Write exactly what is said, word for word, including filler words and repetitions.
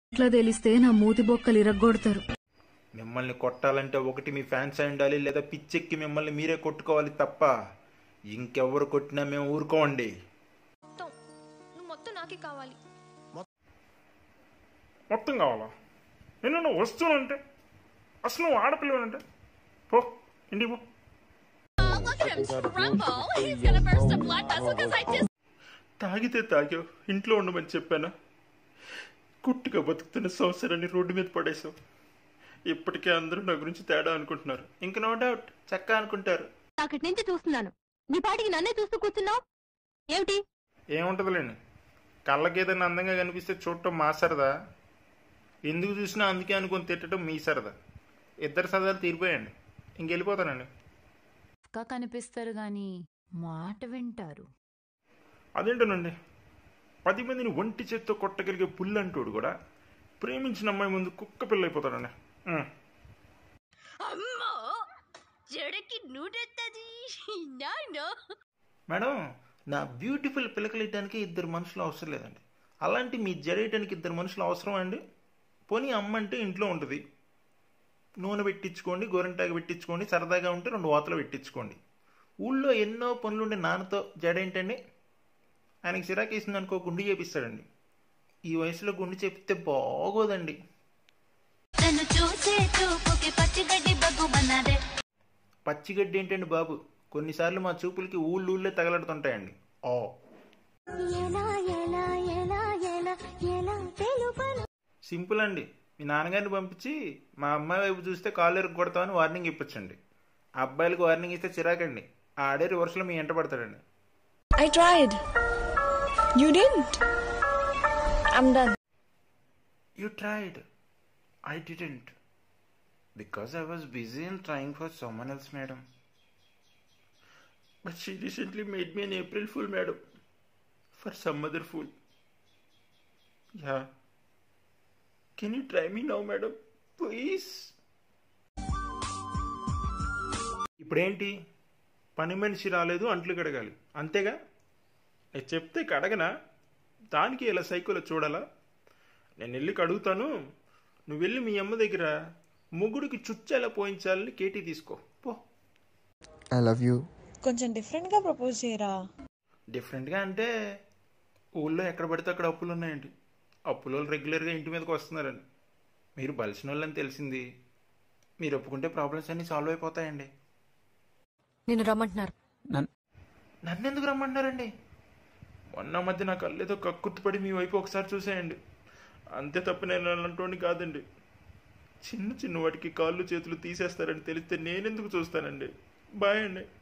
ఇట్లా తెలిస్తే నా మూతి బొక్కలు ఇరగ్గొడతారు. మిమ్మల్ని కొట్టాలంటే ఒకటి మీ ఫ్యాన్స్ అయి ఉండాలి, లేదా పిచ్చెక్కి మిమ్మల్ని మీరే కొట్టుకోవాలి తప్ప ఇంకెవరు కొట్టినా మేము ఊరుకోండి. మొత్తం నాకే కావాలి. మొత్తం కావాలా? నేను నువ్వు వస్తువునంటే అసలు నువ్వు ఆడపిల్లనంటే పో ఇంటికి పో. తాగితే తాగావు, ఇంట్లో ఉండమని చెప్పాను. కుట్టిగా బతుకుతున్న సంవత్సరాన్ని రోడ్డు మీద పడేసావు. ఇప్పటికే అందరూ నా గురించి తేడా అనుకుంటున్నారు. ఇంక నో డౌట్ చక్క అనుకుంటారు. అక్కడి నుంచి చూస్తున్నాను, నీ పాటికి నన్నే చూస్తూ కూర్చున్నావు ఏమిటి? ఏముంటదిలేండి, కళ్ళకి ఏదైనా అందంగా కనిపిస్తే చూడటం మా సరదా, ఎందుకు చూసినా అందుకే అనుకుని తిట్టడం మీ సరదా. ఇద్దరు సరదాలు తీరిపోయండి, ఇంకెళ్ళిపోతానండి. కనిపిస్తారు గాని మాట వింటారు. అదేంటోనండి, పది మందిని ఒంటి చేత్తో కొట్టగలిగే పుల్లంటోడు కూడా ప్రేమించిన అమ్మాయి ముందు కుక్క పిల్ల అయిపోతాడండి. మేడం, నా బ్యూటిఫుల్ పిలకలేయటానికి ఇద్దరు మనుషులు అవసరం లేదండి. అలాంటి మీ జడేయటానికి ఇద్దరు మనుషులు అవసరం అండి. పోనీ అమ్మ అంటే ఇంట్లో ఉంటుంది, నూనె పెట్టించుకోండి, గోరింటాకు పెట్టించుకోండి, సరదాగా ఉంటే రెండు వాతలు పెట్టించుకోండి. ఊళ్ళో ఎన్నో పనులుండే నాన్నతో జడేంటండి? ఆయనకి సిరాకేసింది అనుకో గుండు చేపిస్తాడండి. ఈ వయసులో గుండు చేపిస్తే బాగోదండి. పచ్చిగడ్డి ఏంటండి బాబు, కొన్నిసార్లు మా చూపులకి ఊళ్ళు ఊళ్ళే తగలడుతుంటాయండి. ఓ సింపుల్ అండి, మీ నాన్నగారిని పంపించి మా అమ్మాయి వైపు చూస్తే కాళ్ళు ఎరుగు కొడతామని వార్నింగ్ ఇప్పించండి. ఆ అబ్బాయిలకు వార్నింగ్ ఇస్తే చిరాకండి, ఆడే రివర్స్లో మీ ఎంట పడతాడండి. I tried. You didn't. I'm done. You tried. I didn't. Because I was busy in trying for someone else, madam. But she recently made me an April Fool, madam. For some other fool. Yeah. Can you try me now, madam? Please. ఇప్పుడేంటి, పని మనిషి రాలేదు, అంట్లు కడగాలి, అంతేగా? నేను చెప్తే కడగనా? దానికి ఇలా సైకోలో చూడాలా? నేను వెళ్ళి కడుగుతాను, నువ్వు వెళ్ళి మీ అమ్మ దగ్గర ముగ్గుడికి చుచ్చేలా పోయించాలని కేటీ తీసుకో పో. I love you. కొంచెం డిఫరెంట్గా ప్రపోజ్ చేయరా? డిఫరెంట్గా అంటే ఊళ్ళో ఎక్కడ పడితే అక్కడ అప్పులు ఉన్నాయండి. అప్పులో రెగ్యులర్గా ఇంటి మీదకి వస్తున్నారండి. మీరు బలిసిన వాళ్ళని తెలిసింది, మీరు ఒప్పుకుంటే ప్రాబ్లమ్స్ అన్నీ సాల్వ్ అయిపోతాయండి. నేను రమ్మంటున్నారు. నన్ను ఎందుకు రమ్మంటున్నారండి? మొన్న మధ్య నాకు అల్లేదో కక్కుర్తిపడి మీ వైపు ఒకసారి చూసేయండి, అంతే తప్ప నేను అలాంటి కాదండి. చిన్న చిన్న వాటికి కాళ్ళు చేతులు తీసేస్తారని తెలిస్తే నేనెందుకు చూస్తానండి? బాయ్ అండి.